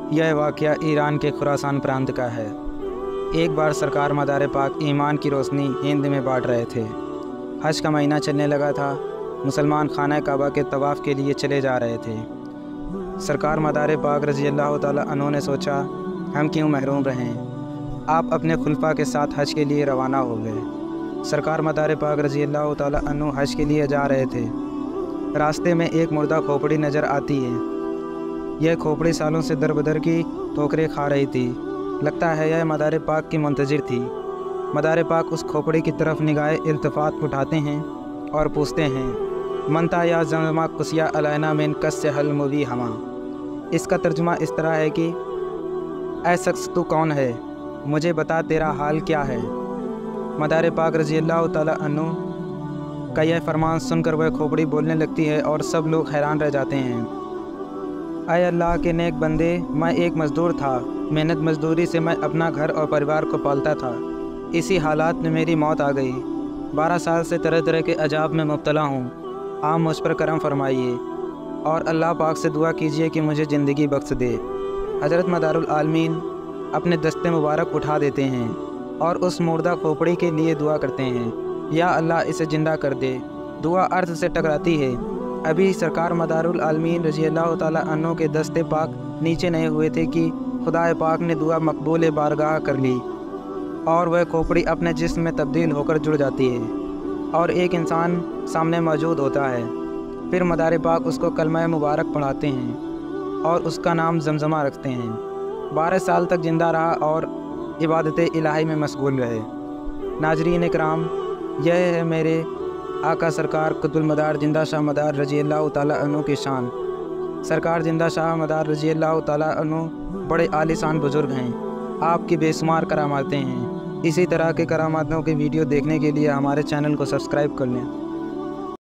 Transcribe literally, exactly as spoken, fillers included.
यह वाक़या ईरान के खुरासान प्रांत का है। एक बार सरकार मदार पाक ईमान की रोशनी हिंद में बांट रहे थे। हज का महीना चलने लगा था। मुसलमान खाना काबा के तवाफ़ के लिए चले जा रहे थे। सरकार मदार पाक रज़ी अल्लाह तआला अन्हु ने सोचा, हम क्यों महरूम रहें। आप अपने खुलफा के साथ हज के लिए रवाना हो गए। सरकार मदार पाक रज़ी अल्लाह तआला अन्हु हज के लिए जा रहे थे। रास्ते में एक मुर्दा खोपड़ी नज़र आती है। यह खोपड़ी सालों से दर बदर की ठोकरें खा रही थी। लगता है यह मदार पाक की मुंतज़िर थी। मदार पाक उस खोपड़ी की तरफ निगाह इल्तफ़ात उठाते हैं और पूछते हैं, मनता या ज़मज़मा कुसिया अलैना मिन कस से हल मुबी हमा। इसका तर्जुमा इस तरह है कि ऐ शख्स तू कौन है, मुझे बता तेरा हाल क्या है। मदार पाक रज़ी अल्लाह तआला अन्हु का यह फरमान सुनकर वह खोपड़ी बोलने लगती है और सब लोग हैरान रह जाते हैं। ऐ अल्लाह के नेक बंदे, मैं एक मज़दूर था। मेहनत मज़दूरी से मैं अपना घर और परिवार को पालता था। इसी हालात में मेरी मौत आ गई। बारह साल से तरह तरह के अजाब में मुब्तला हूँ। आप मुझ पर करम फरमाइए और अल्लाह पाक से दुआ कीजिए कि मुझे ज़िंदगी बख्श दे। हज़रत मदारुल आलमीन अपने दस्ते मुबारक उठा देते हैं और उस मुर्दा खोपड़ी के लिए दुआ करते हैं, या अल्लाह इसे ज़िंदा कर दे। दुआ अर्थ से टकराती है। अभी सरकार मदारुल आलमीन रज़ी अल्लाह तआला अन्हु के दस्ते पाक नीचे नहीं हुए थे कि खुदा पाक ने दुआ मकबूल बारगाह कर ली और वह खोपड़ी अपने जिस्म में तब्दील होकर जुड़ जाती है और एक इंसान सामने मौजूद होता है। फिर मदार पाक उसको कलमा मुबारक पढ़ाते हैं और उसका नाम जमजमा रखते हैं। बारह साल तक ज़िंदा रहा और इबादत इलाही में मशगूल रहे। नाजरीन इकराम, यह है मेरे आका सरकार कुतुल मदार जिंदा शाह मदार रज़ी अल्लाह तआला अन्हु की शान। सरकार जिंदा शाह मदार रज़ी अल्लाह तआला अन्हु बड़े आलिशान बुज़ुर्ग हैं। आपकी बेशुमार करामातें हैं। इसी तरह के करामातों के वीडियो देखने के लिए हमारे चैनल को सब्सक्राइब कर लें।